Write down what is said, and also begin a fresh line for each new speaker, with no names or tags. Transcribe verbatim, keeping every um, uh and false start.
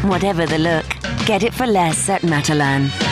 Whatever the look, get it for less at Matalan.